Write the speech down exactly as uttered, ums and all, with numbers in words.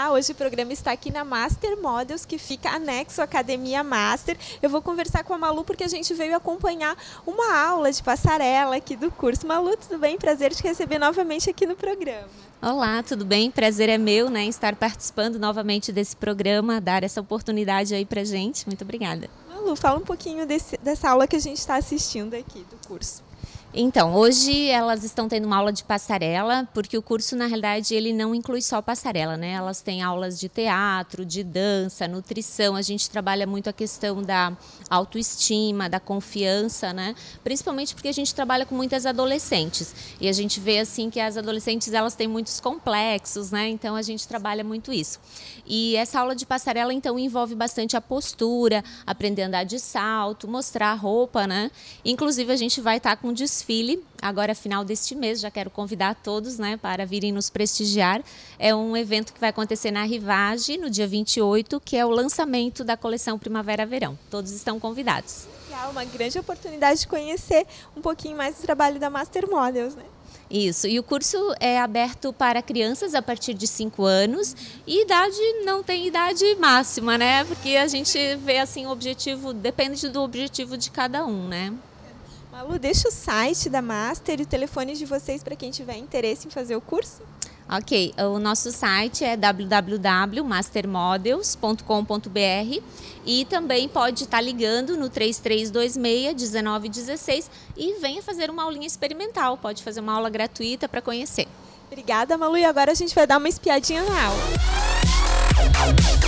Olá, hoje o programa está aqui na Master Models, que fica anexo à Academia Master. Eu vou conversar com a Malu porque a gente veio acompanhar uma aula de passarela aqui do curso. Malu, tudo bem? Prazer te receber novamente aqui no programa. Olá, tudo bem? Prazer é meu, né, estar participando novamente desse programa, dar essa oportunidade aí pra gente. Muito obrigada. Malu, fala um pouquinho desse, dessa aula que a gente está assistindo aqui do curso. Então, hoje elas estão tendo uma aula de passarela, porque o curso, na realidade, ele não inclui só passarela, né? Elas têm aulas de teatro, de dança, nutrição, a gente trabalha muito a questão da autoestima, da confiança, né? Principalmente porque a gente trabalha com muitas adolescentes, e a gente vê, assim, que as adolescentes, elas têm muitos complexos, né? Então, a gente trabalha muito isso. E essa aula de passarela, então, envolve bastante a postura, aprender a andar de salto, mostrar a roupa, né? Inclusive, a gente vai estar com desfile desfile, agora final deste mês, já quero convidar todos, né, para virem nos prestigiar. É um evento que vai acontecer na Rivage, no dia vinte e oito, que é o lançamento da coleção Primavera-Verão. Todos estão convidados. É uma grande oportunidade de conhecer um pouquinho mais do trabalho da Master Models, né? Isso, e o curso é aberto para crianças a partir de cinco anos e idade não tem idade máxima, né? Porque a gente vê assim o objetivo, depende do objetivo de cada um, né? Malu, deixa o site da Master e o telefone de vocês para quem tiver interesse em fazer o curso. Ok, o nosso site é w w w ponto master models ponto com ponto b r e também pode estar ligando no três três dois seis, um nove um seis e venha fazer uma aulinha experimental, pode fazer uma aula gratuita para conhecer. Obrigada, Malu, e agora a gente vai dar uma espiadinha na aula.